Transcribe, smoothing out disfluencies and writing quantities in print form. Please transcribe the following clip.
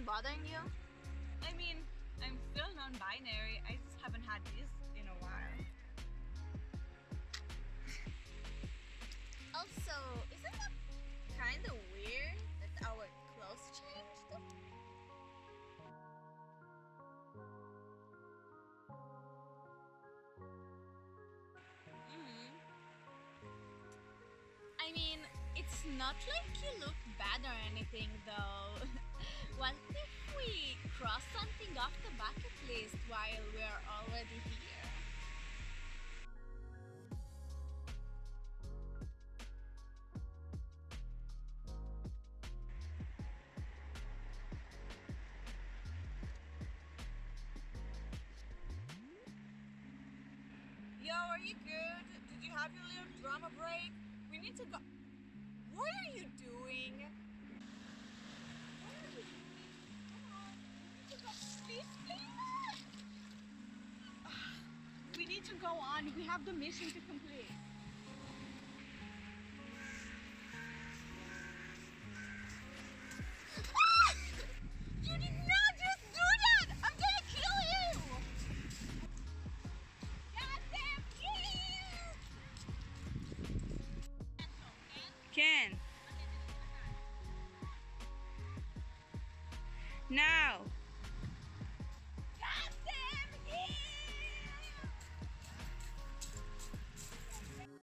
anything bothering you? I mean, I'm still non-binary. I just haven't had this in a while. Also, isn't that kind of weird that our clothes changed? I mean, it's not like you look bad or anything though. What if we cross something off the bucket list while we're already here? Yo, are you good? Did you have your little drama break? We need to go. What are you doing? What are you doing? Come on. We need to go. Please. We need to go on. We have the mission to complete. You did not just do that! I'm gonna kill you! Goddamn you! Ken! Now!